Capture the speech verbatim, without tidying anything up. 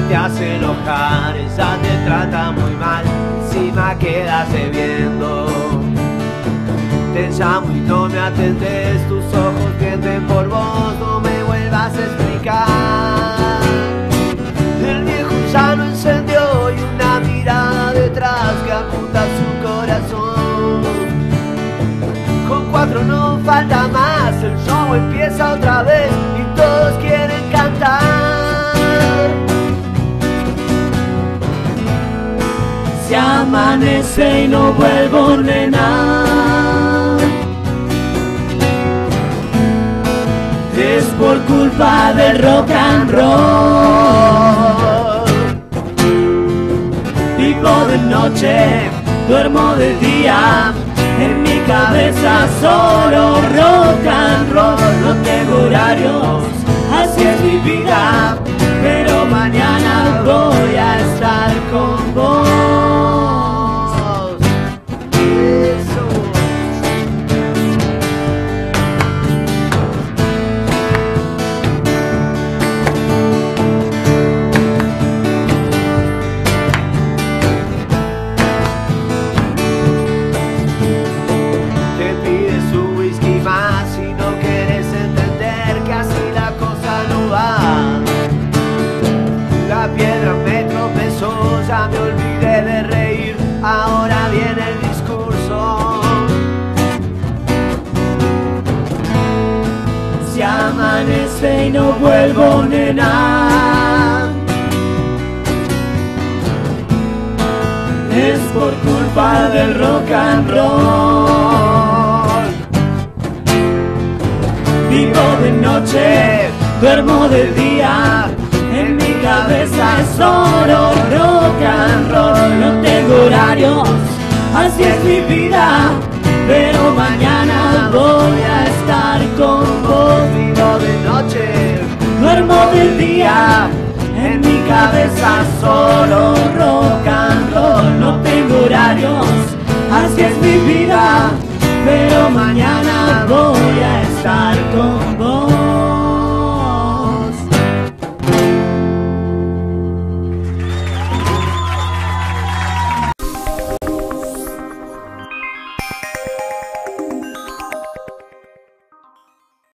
ella te hace enojar, ella te trata muy mal, encima quedas debiendo. Te llamo y no me atendes, tus ojos mienten por vos, no me vuelvas a explicar. El viejo ya lo encendió y una mirada detrás que apunta a su corazón. Con cuatro no falta más, el show empieza otra vez y todos quieren cantar. Se amanece y no vuelvo, nena. Es por culpa del rock and roll. Vivo de noche, duermo de día. En mi cabeza solo rock and roll. No tengo horarios, así es mi vida. Pero mañana voy a estar con vos. Ya me olvidé de reír, ahora viene el discurso. Se amanece y no vuelvo, nena. Es por culpa del rock and roll. Vivo de noche, duermo de día. En mi cabeza es solo rock and roll. No tengo horarios, así es mi vida. Pero mañana voy a estar con vos. Vivo de noche, duermo de día. En mi cabeza solo rock and roll. No tengo horarios, así es mi vida. Pero mañana